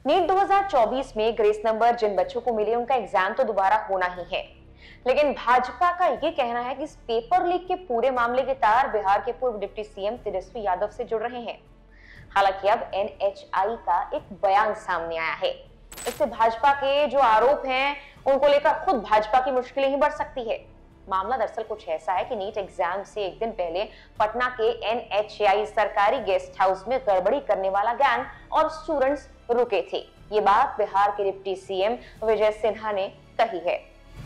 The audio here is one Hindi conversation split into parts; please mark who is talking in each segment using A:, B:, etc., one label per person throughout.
A: नीट 2024 में ग्रेस नंबर जिन बच्चों को मिले उनका एग्जाम तो दोबारा होना ही है, लेकिन भाजपा का ये कहना है कि इस पेपर लीक के पूरे मामले के तार बिहार के पूर्व डिप्टी सीएम तेजस्वी यादव से जुड़ रहे हैं। हालांकि अब एनएचआई का एक बयान सामने आया है। इससे भाजपा के जो आरोप हैं उनको लेकर खुद भाजपा की मुश्किलें ही बढ़ सकती है। मामला दरअसल कुछ ऐसा है कि नीट एग्जाम से एक दिन पहले पटना के एनएचआई सरकारी गेस्ट हाउस में गड़बड़ी करने वाला गैंग और स्टूडेंट्स रुके थे। ये बात बिहार के डिप्टी सीएम विजय सिन्हा ने कही है।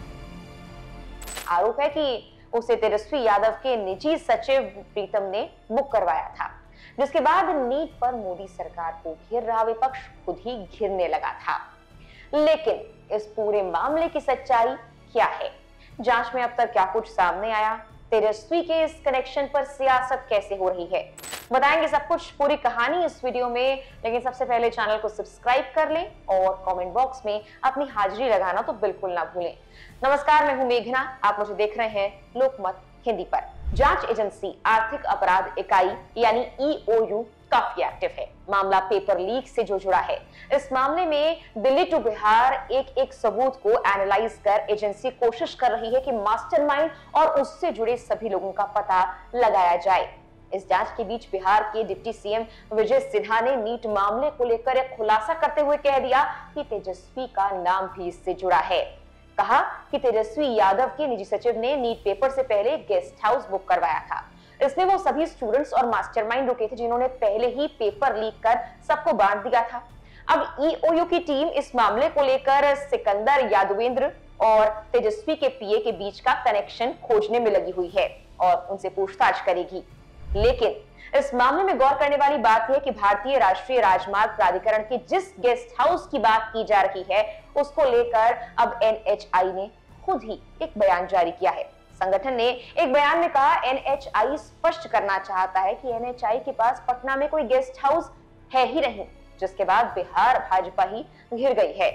A: आरोप है कि उसे तेजस्वी यादव के निजी सचिव प्रीतम ने बुक करवाया था, जिसके बाद नीट पर मोदी सरकार को घेर रहा विपक्ष खुद ही घिरने लगा था। लेकिन इस पूरे मामले की सच्चाई क्या है? जांच में अब तक क्या कुछ सामने आया? तेजस्वी के इस कनेक्शन पर सियासत कैसे हो रही है? बताएंगे सब कुछ, पूरी कहानी इस वीडियो में। लेकिन सबसे पहले चैनल को सब्सक्राइब कर लें और कमेंट बॉक्स में अपनी हाजिरी लगाना तो बिल्कुल ना भूलें। नमस्कार, मैं हूं मेघना, आप मुझे देख रहे हैं लोकमत हिंदी पर। जांच एजेंसी आर्थिक अपराध इकाई यानी ईओयू काफी एक्टिव है। मामला पेपर लीक से जो जुड़ा है। इस मामले में दिल्ली टू बिहार एक सबूत को एनालाइज कर एजेंसी कोशिश कर रही है कि मास्टरमाइंड और उससे जुड़े सभी लोगों का पता लगाया जाए। इस जांच के बीच बिहार के डिप्टी सीएम विजय सिन्हा ने नीट मामले को लेकर एक खुलासा करते हुए कह दिया कि तेजस्वी का नाम भी इससे जुड़ा है। कहा कि तेजस्वी यादव के निजी सचिव ने नीट पेपर से पहले गेस्ट हाउस बुक करवाया था। इसमें वो सभी स्टूडेंट्स और मास्टरमाइंड रुके थे जिन्होंने पहले ही पेपर लीक कर सबको बांट दिया था। अब ईओयू की टीम इस मामले को लेकर सिकंदर यादवेंद्र और तेजस्वी के पीए के बीच का कनेक्शन खोजने में लगी हुई है और उनसे पूछताछ करेगी। लेकिन इस मामले में गौर करने वाली बात यह है कि भारतीय राष्ट्रीय राजमार्ग प्राधिकरण की जिस गेस्ट हाउस की बात की जा रही है उसको लेकर अब एनएचआई ने खुद ही एक बयान जारी किया है। संगठन ने एक बयान में कहा, एनएचआई स्पष्ट करना चाहता है कि एनएचआई के पास पटना में कोई गेस्ट हाउस है ही नहीं, जिसके बाद बिहार भाजपा ही घिर गई है।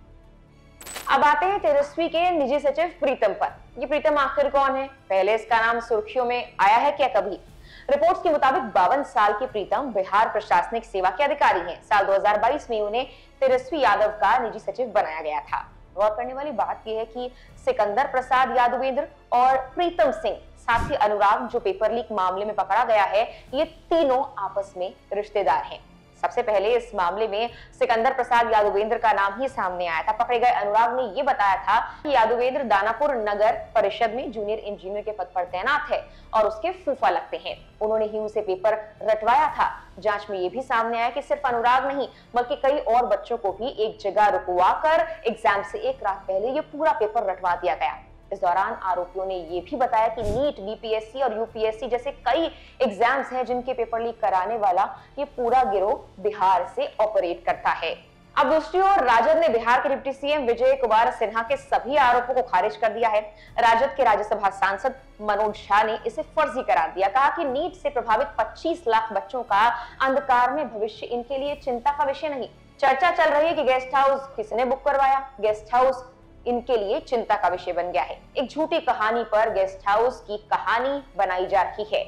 A: अब आते हैं तेजस्वी के निजी सचिव प्रीतम पर। ये प्रीतम आखिर कौन है? पहले इसका नाम सुर्खियों में आया है क्या कभी? रिपोर्ट्स के मुताबिक 52 साल के प्रीतम बिहार प्रशासनिक सेवा के अधिकारी हैं। साल 2022 में उन्हें तेजस्वी यादव का निजी सचिव बनाया गया था। गौर करने वाली बात यह है कि सिकंदर प्रसाद यादवेंद्र और प्रीतम सिंह साथी अनुराग जो पेपर लीक मामले में पकड़ा गया है, ये तीनों आपस में रिश्तेदार हैं। सबसे पहले इस मामले में सिकंदर प्रसाद यादवेंद्र का नाम ही सामने आया था। पकड़े गए अनुराग ने यह बताया था कि यादवेंद्र दानापुर नगर परिषद में जूनियर इंजीनियर के पद पर तैनात है और उसके फूफा लगते हैं। उन्होंने ही उसे पेपर रटवाया था। जांच में यह भी सामने आया कि सिर्फ अनुराग नहीं बल्कि कई और बच्चों को भी एक जगह रुकवा कर एग्जाम से एक रात पहले ये पूरा पेपर रटवा दिया गया। इस दौरान आरोपियों ने यह भी बताया कि नीट, बीपीएससी और यूपीएससी जैसे कई एग्जाम्स हैं जिनके पेपर लीक कराने वाला ये पूरा गिरोह बिहार से ऑपरेट करता है। अब दूसरी ओर राजद ने बिहार के डिप्टी सीएम विजय कुमार सिन्हा के सभी आरोपों को खारिज कर दिया है। राजद के राज्यसभा सांसद मनोज झा ने इसे फर्जी करार दिया। कहा कि नीट से प्रभावित 25 लाख बच्चों का अंधकार में भविष्य इनके लिए चिंता का विषय नहीं। चर्चा चल रही है कि गेस्ट हाउस किसने बुक करवाया, गेस्ट हाउस इनके लिए चिंता का विषय बन गया है। एक झूठी कहानी पर गेस्ट हाउस की कहानी बनाई जा रही है।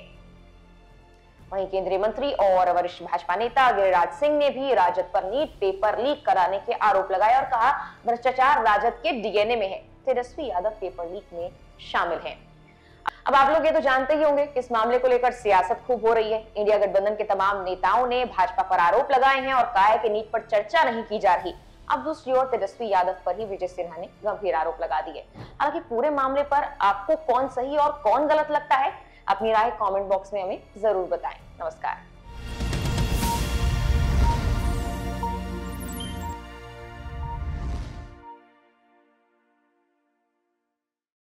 A: वहीं केंद्रीय मंत्री और वरिष्ठ भाजपा नेता गिरिराज सिंह ने भी राजद पर नीट पेपर लीक कराने के आरोप लगाए और कहा, भ्रष्टाचार राजद के डीएनए में है। तेजस्वी यादव पेपर लीक में शामिल हैं। अब आप लोग ये तो जानते ही होंगे कि इस मामले को लेकर सियासत खूब हो रही है। इंडिया गठबंधन के तमाम नेताओं ने भाजपा पर आरोप लगाए हैं और कहा है कि नीट पर चर्चा नहीं की जा रही। अब दूसरी ओर तेजस्वी यादव पर ही विजय सिन्हा ने गंभीर आरोप लगा दिए। हालांकि पूरे मामले पर आपको कौन सही और कौन गलत लगता है, अपनी राय कमेंट बॉक्स में हमें जरूर बताएं। नमस्कार।